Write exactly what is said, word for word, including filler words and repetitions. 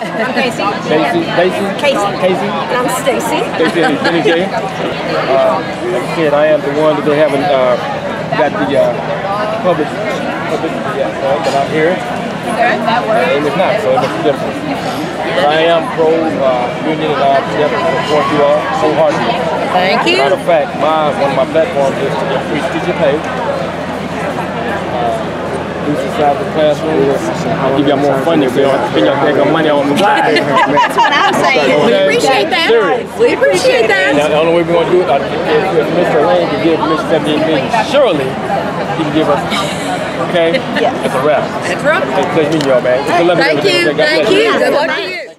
I'm Casey. Casey. Casey. Casey. Casey. And I'm Stacy. Stacy and Bennie J. Uh, like I said, I am the one that they haven't uh, got the uh, public publicity yet, right? But I'm here. Okay, that works. And it's not, so it makes a difference. But I am pro uh, union and I definitely support you all wholeheartedly. Thank you. Matter of fact, my one of my platforms is to increase teacher pay. Reduce the size of the classroom. Give y'all more funding, so y'all spend y'all take money on the fly. That's what I'm saying. We appreciate that. Serious. We appreciate that. Now, the only way we're going to do it, if, if Mister Lane can give Mister seventy-eight million, surely he can give us. Okay? Yes. It's a wrap. That's right. It's a pleasure meeting y'all, man. Thank you. Thank you. Good luck to you.